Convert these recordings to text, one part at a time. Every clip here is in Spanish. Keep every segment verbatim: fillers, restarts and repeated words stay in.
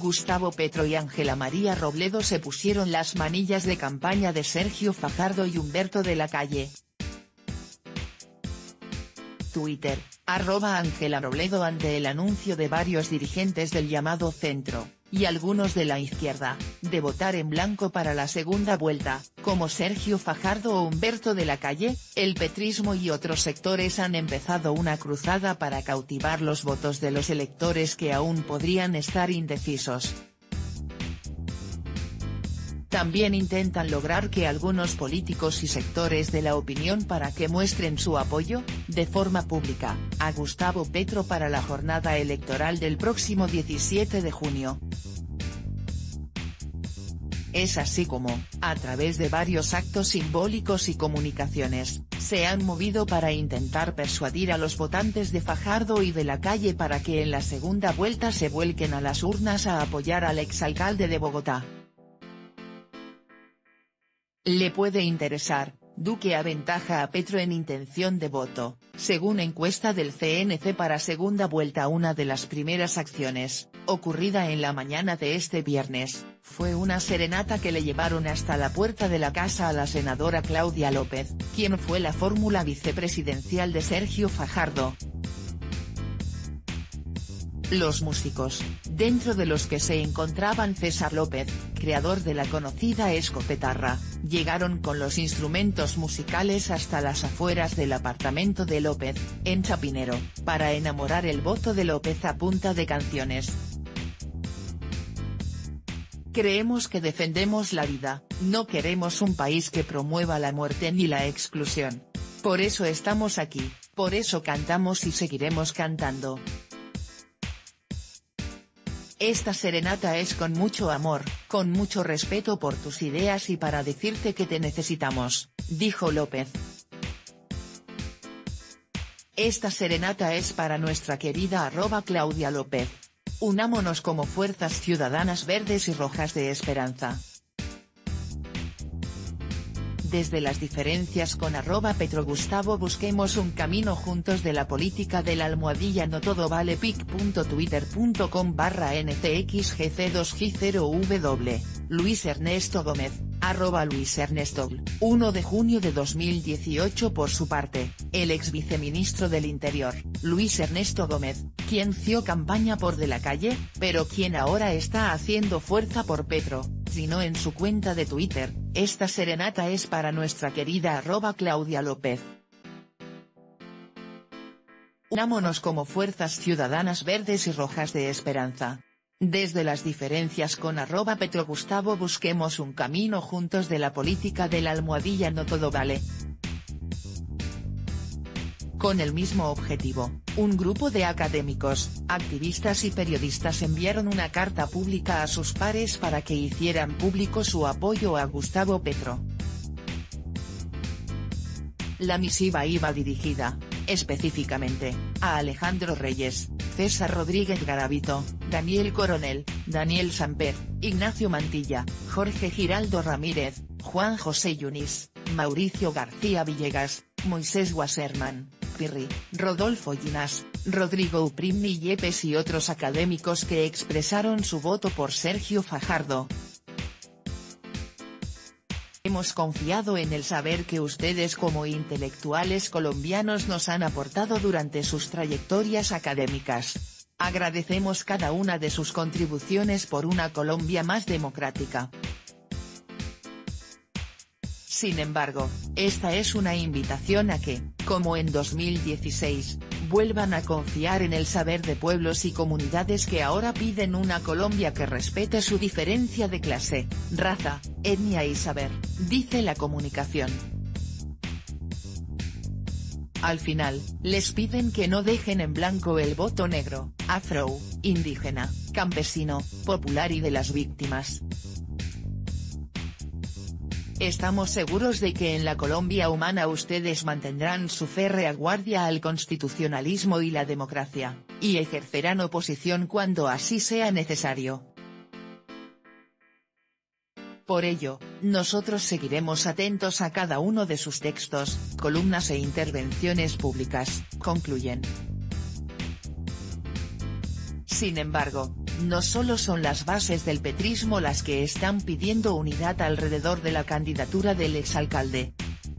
Gustavo Petro y Ángela María Robledo se pusieron las manillas de campaña de Sergio Fajardo y Humberto de la Calle. Twitter, arroba Ángela Robledo ante el anuncio de varios dirigentes del llamado centro, y algunos de la izquierda, de votar en blanco para la segunda vuelta, como Sergio Fajardo o Humberto de la Calle, el petrismo y otros sectores han empezado una cruzada para cautivar los votos de los electores que aún podrían estar indecisos. También intentan lograr que algunos políticos y sectores de la opinión para que muestren su apoyo, de forma pública, a Gustavo Petro para la jornada electoral del próximo diecisiete de junio. Es así como, a través de varios actos simbólicos y comunicaciones, se han movido para intentar persuadir a los votantes de Fajardo y de la Calle para que en la segunda vuelta se vuelquen a las urnas a apoyar al exalcalde de Bogotá. Le puede interesar, Duque aventaja a Petro en intención de voto, según encuesta del C N C para segunda vuelta. Una de las primeras acciones, ocurrida en la mañana de este viernes, fue una serenata que le llevaron hasta la puerta de la casa a la senadora Claudia López, quien fue la fórmula vicepresidencial de Sergio Fajardo. Los músicos, dentro de los que se encontraban César López, creador de la conocida escopetarra, llegaron con los instrumentos musicales hasta las afueras del apartamento de López, en Chapinero, para enamorar el voto de López a punta de canciones. Creemos que defendemos la vida, no queremos un país que promueva la muerte ni la exclusión. Por eso estamos aquí, por eso cantamos y seguiremos cantando. Esta serenata es con mucho amor, con mucho respeto por tus ideas y para decirte que te necesitamos, dijo López. Esta serenata es para nuestra querida arroba Claudia López. Unámonos como fuerzas ciudadanas verdes y rojas de esperanza. Desde las diferencias con arroba Petro Gustavo busquemos un camino juntos de la política de la almohadilla no todo vale pic.twitter.com barra nxgc dos g cero w, Luis Ernesto Gómez, arroba Luis Ernesto, uno de junio de dos mil dieciocho. Por su parte, el ex viceministro del Interior, Luis Ernesto Gómez, quien ció campaña por De la Calle, pero quien ahora está haciendo fuerza por Petro, sino en su cuenta de Twitter, esta serenata es para nuestra querida arroba Claudia López. Unámonos como fuerzas ciudadanas verdes y rojas de esperanza. Desde las diferencias con arroba Petro Gustavo busquemos un camino juntos de la política de la almohadilla no todo vale. Con el mismo objetivo, un grupo de académicos, activistas y periodistas enviaron una carta pública a sus pares para que hicieran público su apoyo a Gustavo Petro. La misiva iba dirigida, específicamente, a Alejandro Reyes, César Rodríguez Garavito, Daniel Coronel, Daniel Samper, Ignacio Mantilla, Jorge Giraldo Ramírez, Juan José Yunis, Mauricio García Villegas, Moisés Wasserman, Pirri, Rodolfo Ginás, Rodrigo Uprimni Yepes y otros académicos que expresaron su voto por Sergio Fajardo. Hemos confiado en el saber que ustedes como intelectuales colombianos nos han aportado durante sus trayectorias académicas. Agradecemos cada una de sus contribuciones por una Colombia más democrática. Sin embargo, esta es una invitación a que, como en dos mil dieciséis, vuelvan a confiar en el saber de pueblos y comunidades que ahora piden una Colombia que respete su diferencia de clase, raza, etnia y saber, dice la comunicación. Al final, les piden que no dejen en blanco el voto negro, afro, indígena, campesino, popular y de las víctimas. Estamos seguros de que en la Colombia humana ustedes mantendrán su férrea guardia al constitucionalismo y la democracia, y ejercerán oposición cuando así sea necesario. Por ello, nosotros seguiremos atentos a cada uno de sus textos, columnas e intervenciones públicas, concluyen. Sin embargo, No solo son las bases del petrismo las que están pidiendo unidad alrededor de la candidatura del exalcalde.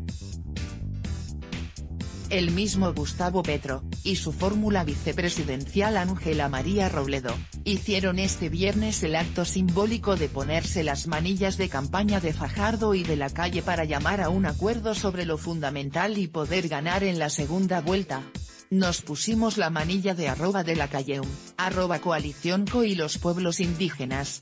El mismo Gustavo Petro, y su fórmula vicepresidencial Ángela María Robledo, hicieron este viernes el acto simbólico de ponerse las manillas de campaña de Fajardo y de la Calle para llamar a un acuerdo sobre lo fundamental y poder ganar en la segunda vuelta. Nos pusimos la manilla de arroba de la Calle um, arroba Coalición Co y los pueblos indígenas.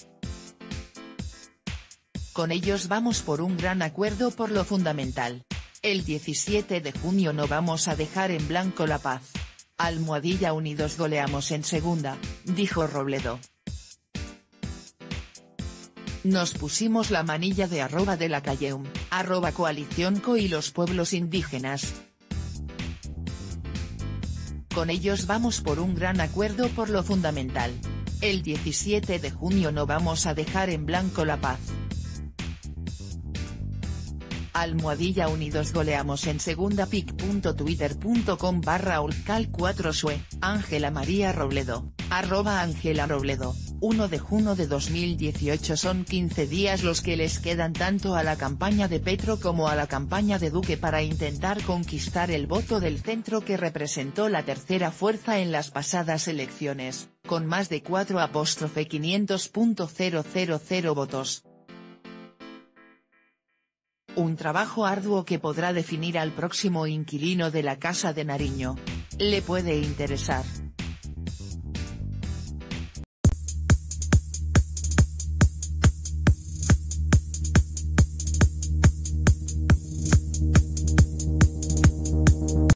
Con ellos vamos por un gran acuerdo por lo fundamental. El diecisiete de junio no vamos a dejar en blanco la paz. Almohadilla Unidos goleamos en segunda, dijo Robledo. Nos pusimos la manilla de arroba de la Calle um, arroba Coalición Co y los pueblos indígenas. Con ellos vamos por un gran acuerdo por lo fundamental. El diecisiete de junio no vamos a dejar en blanco la paz. Almohadilla Unidos goleamos en segunda pic.twitter.com barra olcal cuatro sue, Ángela María Robledo, arroba Ángela Robledo, uno de junio de dos mil dieciocho. Son quince días los que les quedan tanto a la campaña de Petro como a la campaña de Duque para intentar conquistar el voto del centro que representó la tercera fuerza en las pasadas elecciones, con más de cuatro quinientos mil votos. Un trabajo arduo que podrá definir al próximo inquilino de la Casa de Nariño. Le puede interesar.